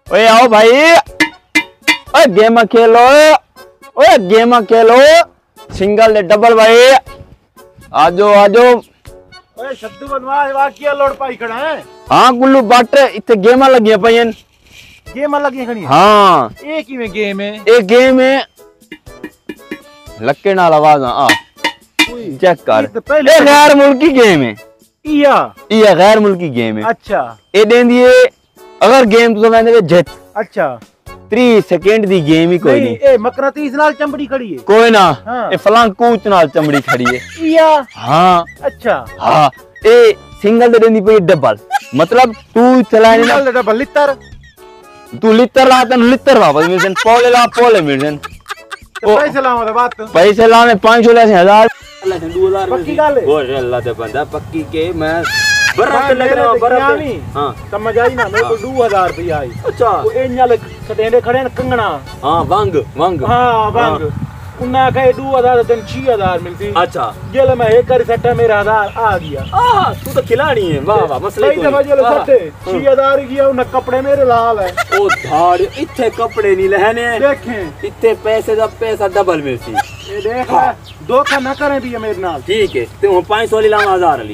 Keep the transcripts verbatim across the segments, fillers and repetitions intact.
ओए आओ भाई, ओए गेम खेलो, ओए गेम खेलो, सिंगल ने डबल भाई, आजो आजो। ओए शब्द बनवास वाकिया लोड पाई खड़ा है। हाँ गुल्लू बाट इतने गेम लगी पईन। गेम लगी खड़ी है। हाँ एक ही में गेम है। एक गेम है लक्के नाल आवाज आ चेक कर। तो पहले ये गैर मुल्की गेम है। इया ये गैर मुल्की गेम है। अच्छा ये देंदी है अगर गेम तो मैंने जित। अच्छा तीस सेकंड दी गेम ही कोई नहीं। ए मकनातीस नाल चमड़ी खड़ी है। कोई ना हाँ। ए फलांग कूच नाल चमड़ी खड़ी है। इया हाँ अच्छा हाँ ए सिंगल दे देंदी पे डबल मतलब तू चलाने ना सिंगल डबल लिटर तू लिटर ला तन लिटर वापस मिलसन पोले ला पोले मिलसन तो पैसे लाओ तो बात पैसे लाने पाँच सौ लासे हजार पक्की गल है। बोल अल्लाह ते बंदा पक्की के मैं बराबर लग रहा बराबर। हां समझ आई ना मेरे को दो हज़ार रुपया आई। अच्छा वो एंजल सटेंडे खड़े न कंगना। हां वांग वांग हां वांग उन्ना कहे दो हज़ार तन छह हज़ार मिलती। अच्छा जेल में एक कर सट्टा मेरा हजार आ गया। आ तू तो खिलाड़ी है वाह वाह मसले कोई दफा जेल सट्टे छह हज़ार गया उन कपड़े मेरे लाल है। ओ धाड़ इथे कपड़े नहीं लहने देखें इतने पैसे दा पैसा डबल मिलती। ये देख धोखा ना करें भी मेरे नाल। ठीक है तू पाँच सौ ली लावा हजार वाली।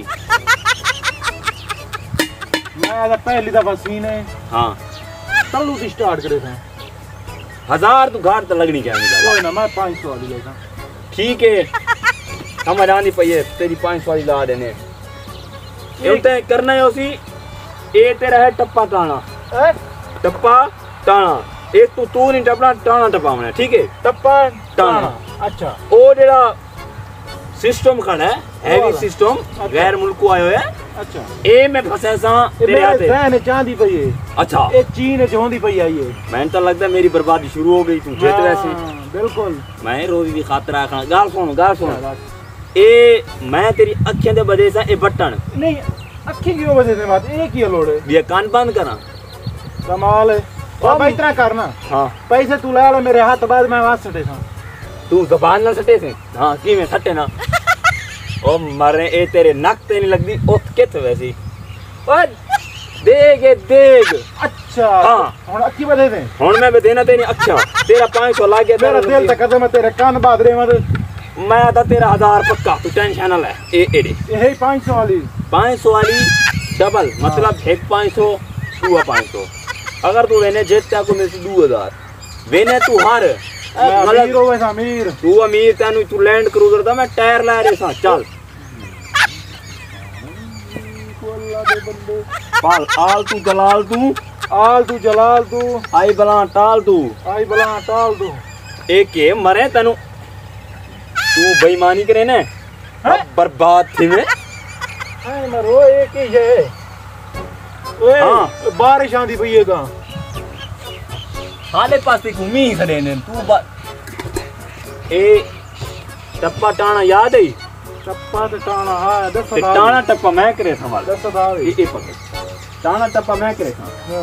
मैं तो पहली दफा सीने हां तल्लू से स्टार्ट करे थे हजार तू घर तो लगनी क्या मिला। कोई ना मैं पाँच सौ वाली लेगा। ठीक है समझ आनी पई है तेरी पाँच सौ वाली ला देने। ये ते करना है उसी ए तेरा है टप्पा टाना ए टप्पा टाना एक तू तू नहीं टपना टाना टपावना ठीक है टप्पा टाना। अच्छा ओ जेड़ा सिस्टम खड़ा है हैवी सिस्टम गैर मुल्क को आयो है। अच्छा ए में फसे सा तेरे हाथे मैंने चांदी पई है। अच्छा ए चीन जोंदी पई आई है। मैंने तो लगता मेरी बर्बादी शुरू हो गई तू जीत वैसे बिल्कुल मैं रोज की खातिर रखना गाल सुन गाल सुन ए मैं तेरी अखियां दे वजह से ए बटन नहीं अखी की वजह से बात एक ही लोड़े ये कान बंद करा कमाल है बाबा इतना करना। हां पैसे तू ला ले मेरे हाथ बाद मैं वास सटे था तू जबान ना सटे से हां की में सटे ना ओ मरे ए तेरे नक ते नहीं लगदी ओ कित वैसी ओ देग देग। अच्छा हां हुन अखी बदे दे हुन मैं देना तेरी अखियां तेरा पाँच सौ लाग गया मेरा दिल तक कदम तेरे कान बाद रे मत मैं आता तेरा हजार पक्का तू टेंशन ना ले ए एडे यही पाँच सौ वाली पाँच सौ वाली डबल मतलब एक पाँच सौ तू पाँच सौ अगर तू वेने जीतता को मिलती दो हज़ार वेने तू हार अमीर हो वैसा अमीर तू अमीर तेनु तू लैंड क्रूजर दा मैं टायर ला रे सा चल पाल आल तू जलाल तू आल तू जलाल तू आई बला टाल तू आई बला टाल तू एक के मरे तेनु तू बेईमानी करे ने बर्बाद थी में हां मरो एक ही है। ओए हां बारिश आंदी पई है गा हाले पासे घूमी खड़े ने तू बा ए टप्पा टाना याद है टप्पा ते टाना हां दस ते टाना टप्पा मैं करे संभाल दस दाव ए ए पकड़ टाना टप्पा मैं करे हां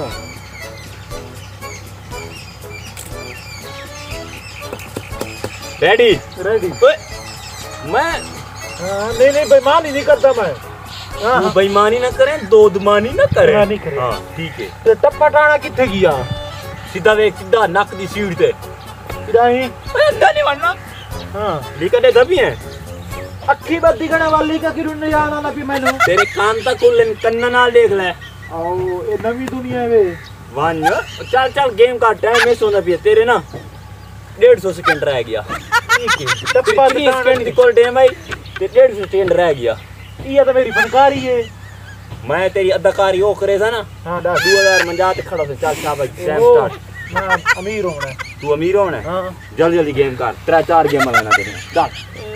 रेडी रेडी ओए मैं हां नहीं नहीं बेईमानी नहीं करता मैं। तू बेईमानी ना करे दोदमानी ना करे हां ठीक है ते टप्पा टाना किथे गया सीधा देख सीधा नक दी सीट ते नहीं ए गली वरना हां लिखने दबी है अखी बद्दी गणे वाली का किरु ने याद आना भी मैनू तेरे कान तक खुल कन्न नाल देख ले आओ ए नवी दुनिया वे वन चल चल गेम का टाइम है सोना भी तेरे ना डेढ़ सौ सेकंड रह गया ठीक है टप्पा तीस second the coal time I ते डेढ़ सौ सेकंड रह गया ये तो मेरी फनकारी है। मैं तेरी अदाकारी हो करे था ना हां दो हज़ार मंजात खड़ा से चल शाबाश टाइम स्टार्ट मैं अमीर होना तू अमीर होना हां जल्दी जल्दी गेम कर तेरा चार गेम लेना तेरे चल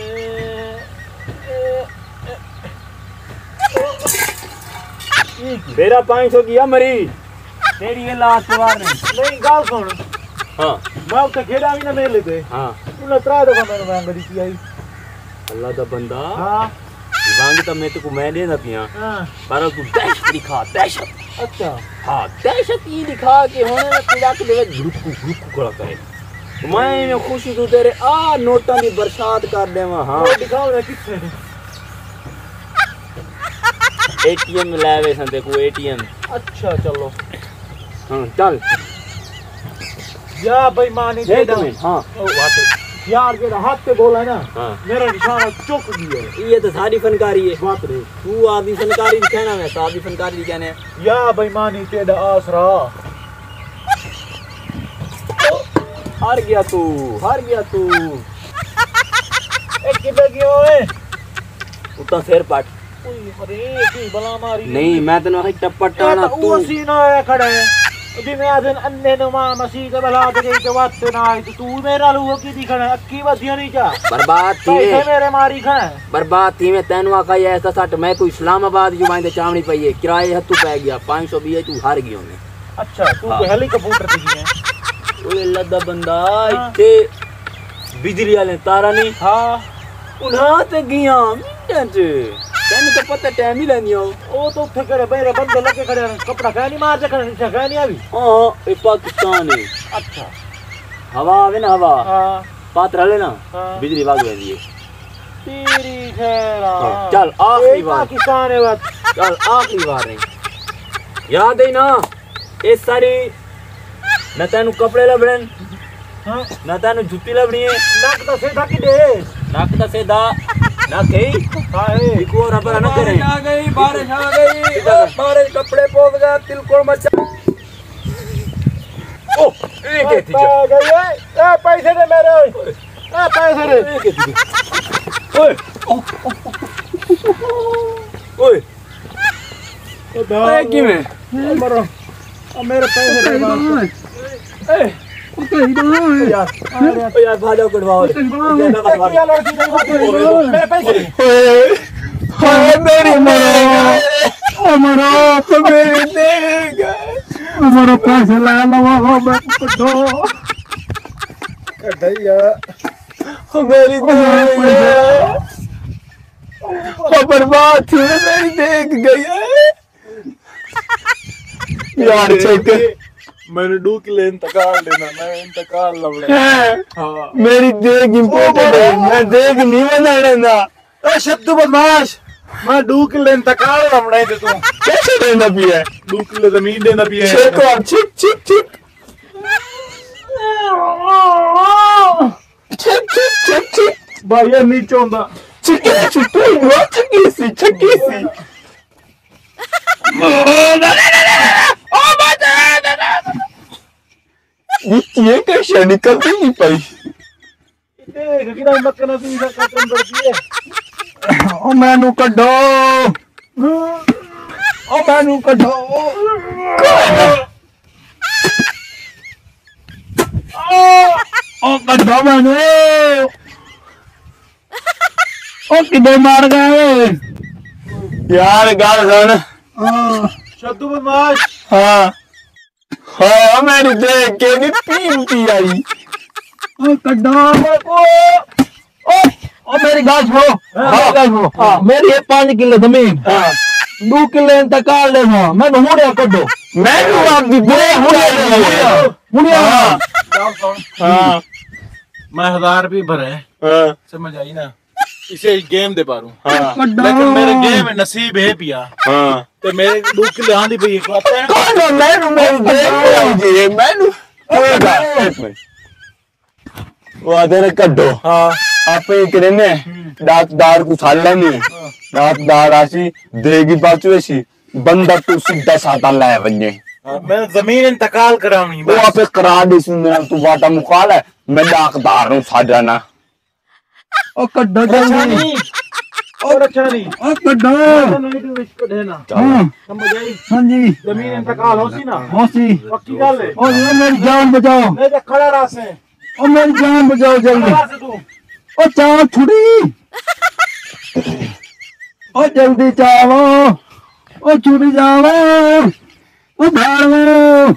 तेरा पाँच सौ किया मरी तेरी ये लास्ट बार नहीं नहीं गाल सुन हां मैं उते खेड़ा भी ना मेरे लेते हां तूने त्रा दफा मैंने मांग दी थी आई अल्लाह दा बंदा हां वांग तो मैं तेको मैं देना पिया हां पर तू दहशत दिखा दहशत अच्छा हां दहशत ये दिखा के होने ना पीड़ा के देवे गुरुकु गुरुकु करा करे मैं में खुशी तू तेरे आ नोटां दी बरसात कर देवा हां वो दिखाओ ना किथे एटीएम लावे सन देखो एटीएम अच्छा चलो हां चल या बेईमानी देख तेरा तुम्हें, हाँ ओ बात यार के हाथ पे गोला है ना हाँ मेरा निशाना चुक गया ये तो सारी फनकारी है बात रे तू आदि फनकारी दिखाना मैं तो आदि फनकारी दिखाने या बेईमानी तेरा आसरा हार गया तू हार गया तू एक किधर गया है उतना शेर पाट ओए अरे की बला मारी नहीं मैं तेन आखी टप्पा टाना तू तू उसी ना आया खड़ा है जी मैं आज अन्ने नुमा मसीह के बला दे के बात से ना आई तो तू मेरा लूहो की दिखना अक्की बदिया नहीं जा बर्बाद थी पैसे वे मेरे मारी खा बर्बाद थी मैं तेन आखा ये ऐसा सट मैं कोई इस्लामाबाद जो बांधे चावनी पई है किराए हत्तू पै गया पाँच सौ बीस तू हार गयो ने अच्छा तू हाँ। हेलीकॉप्टर थी है ओए लद्दा बंदा हाँ। इत्थे बिजली वाले तारा नहीं हाँ उन्हां ते गया मिंटां च तेन तो पता टाइम ही लेनी हो ओ तो उठे करे मेरे बंदे लगे खड़े हैं कपड़ा कह नहीं मार जखन कह नहीं अभी हां ये पाकिस्तान है अच्छा हवा आवे ना हवा हाँ पात्र ले ना हाँ। बिजली भाग जाती है तेरी खैरा हाँ, चल आखिरी बार पाकिस्तान है बात चल आखिरी बार है याद है ना इस सारी न तेन कपड़े लभड़न हाँ न तेन जुत्ती लभड़ी है नाक तो सीधा की दे नक दा सीधा ना कही हाय इको रबर न करे आ गई बारिश आ गई बारिश कपड़े पोग गया तिलकोड़ मचा ओ एक है थी आ गई है ए पैसे दे मेरे ए पैसे दे एक है थी ओए ओए ओए की में मरो अब मेरे पैसे दे बाप ए यार ओ यार भाजा कटवाओ क्या लड़की नहीं बात मेरे पैसे दे हाय मेरी मरो ओ मरो तो मेरी देगा मेरे पैसे ला लो मैं तो कढ़ैया ओ मेरी देगा ओ बर्बाद थी मेरी देख गई है यार चेक मैंने डूक ले इंतकाल लेना मैं इंतकाल लवड़े हाँ मेरी देख इम्पोर्टेंट है मैं देख नहीं बनाना ए शब्द बदमाश मैं डूक ले इंतकाल लवड़े ते तू कैसे देना पिया डूक ले जमीन देना भी है चेक और चिक चिक चिक चिक चिक चिक चिक भाई ये नीचे होंदा चिकी चिकी वो चिकी सी चिकी सी ओ ना ना ना ओ बता ना ना ये कैसे निकलती नहीं पाई देख किना मक्कना सी सा कटन करती है ओ मैनू कढो ओ मैनू कढो ओ कढो मैनू ओ किधे मार गए यार गाल सुन शब्द बदमाश हाँ हाँ मेरी देख के भी पीमती आई ओ कड्डा ओ ओ ओ मेरी गाल सुनो मेरी गाल सुनो हाँ मेरी ये पांच किलो जमीन हाँ दो किलो इंतकाल ले हाँ मैं मुड़िया कड्डो मैं भी आपकी बुरे मुड़िया मुड़िया हाँ हाँ मैं हजार रुपये भरे हाँ समझ आई ना इसे गेम दे पारू हाँ लेकिन मेरे गेम में नसीब है पिया हाँ ते मेरे डूक के आंधी पई एक बात है कौन है मैनू मेरी देख जी मैनू एक मिनट वो आधे ने कड्डो हाँ आप एक ने दांतदार को साल ने दांतदार आसी देगी बाचू ऐसी बंदा तू सीधा साता लाए बन्ने मैं जमीन इंतकाल कराऊंगी वो आप करा दे सुन तू वाटा मुकाल है मैं दांतदार हूं साजा ना ओ कड्डो अच्छा नहीं और अच्छा नहीं ओ कड्डो नहीं तो इसको देना समझ आई हां जी जमीन इंतकाल होसी ना होसी पक्की गल है ओ मेरी जान बचाओ ले जा खड़ा रहा से ओ मेरी जान बचाओ जल्दी खड़ा से तू ओ चाव छुड़ी ओ जल्दी चावो ओ छुड़ी जावो ओ भाड़ो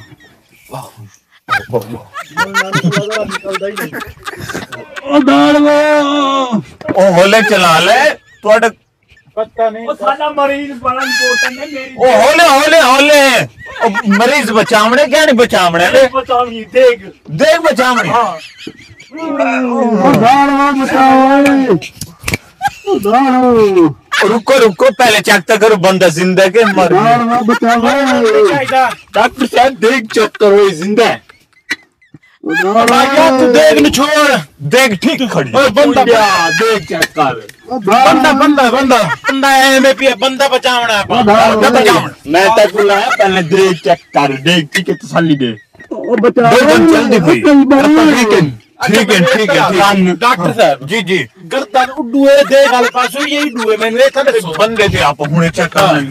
ओ दाड़वो ओ होले चला ले तोड़ पता नहीं ओ साला मरीज बड़ा इंपॉर्टेंट है मेरी ओ होले होले होले ओ मरीज बचावणे क्या नहीं बचावणे ले बचाऊंगी देख देख बचावणे हाँ ओ दाड़वो बचाओ ओ दाड़वो रुको रुको पहले चेक तो करो बंदा जिंदा के मर गया बचाओ चाहिए डॉक्टर साहब देख चेक करो ये जिंदा है तू देख न छोड़, देख ठीक खड़ी ओए बंदा देख चेक कर बंदा बंदा बंदा बंदा है में पिया बंदा बचावना है बचावना। मैं तक बुलाया पहले देख चेक कर देख ठीक है तसल्ली दे। ओ बता जल्दी भाई ठीक है ठीक है ठीक है डॉक्टर साहब जी जी गर्दन उडुए दे गल पासो यही डुए मैंने थले बंदे थे आप हुने चेक कर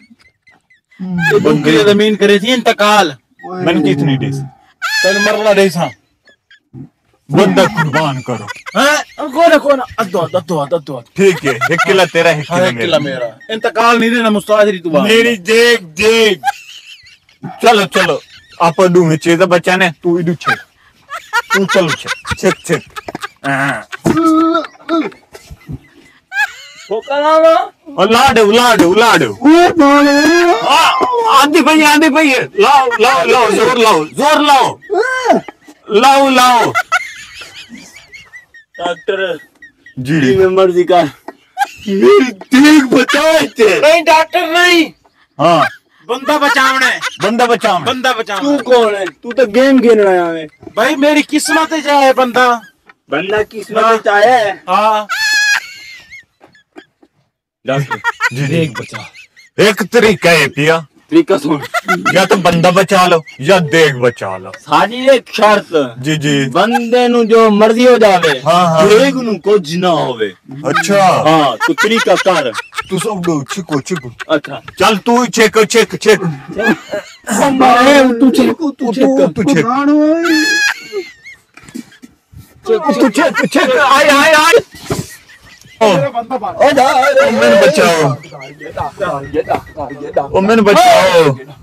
बंदे जमीन करे थी इंतकाल मैंने कितनी डेस तन मरला देसा बंदा कुर्बान करो हैं कौन कौन अद्दो अद्दो अद्दो ठीक है एक किला तेरा एक है किला मेरा इंतकाल नहीं देना मुस्तादरी तू मेरी देख देख चलो चलो आप डू में चेदा बचाने तू इडू छे तू चलो छे चेक चेक और लाड लाड लाड आंधी भाई आंधी भाई लाओ लाओ लाओ जोर लाओ जोर लाओ लाओ लाओ डॉक्टर जी में मर्जी का मेरी देख बचाए थे नहीं डॉक्टर नहीं हाँ बंदा बचावना है बंदा बचाओ बंदा तू बचावना कौन है? तू तो गेम खेल रहा है। भाई मेरी किस्मत है जाए बंदा बंदा किस्मत में चाहे है। हाँ डॉक्टर जी देख बचा एक तरीका है पिया तरीका सुन या तो बंदा बचा लो या देख बचा लो सारी एक शर्त जी जी बंदे नु जो मर्जी हो जावे हाँ, हाँ। देख नु कुछ ना होवे। अच्छा हाँ तू तरीका कर। तू सब दो चिको चिको अच्छा चल तू चेक चेक चेक तू चेक तू तू चेक तू चेक तू चेक चेक आए आए आए ओ ओ मैंने बचाओ ओ मैंने बचाओ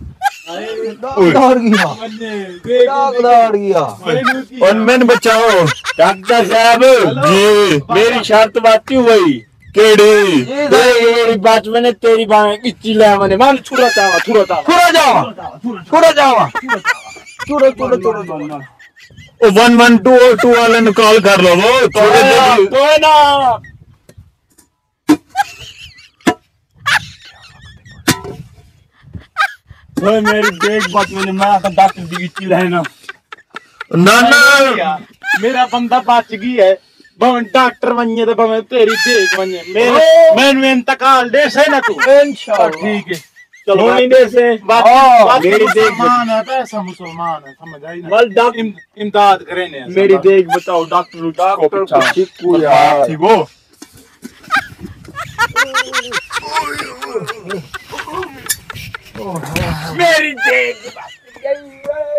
और मैंने बचाओ डॉक्टर साहब जी मेरी शर्त बात क्यों हुई? केड़ी मेरी बात मैंने तेरी बात किच्ची ले मैंने मान छुरा चावा छुरा चावा पूरा जावा पूरा जावा छुरा छुरा छुरा ओ वन वन टू टू वाले ने कॉल कर लो वो थोड़े देर तो है ना ओए मेरी देख बात मैंने मारा था डॉक्टर दी किच्ची ले ना ना ना मेरा बंदा बच गई है भवन डॉक्टर बनिए तो भवन तेरी देख बनिए मेरे मैंने इंतकाल दे से ना तू इंशाल्लाह ठीक है चलो नहीं दे से बात हाँ, बात मेरी देख मुसलमान है पैसा मुसलमान है समझ आई ना बल डॉक्टर इमदाद करे ने मेरी देख बताओ डॉक्टर डॉक्टर को चिक्कू यार ठीक वो मेरी देख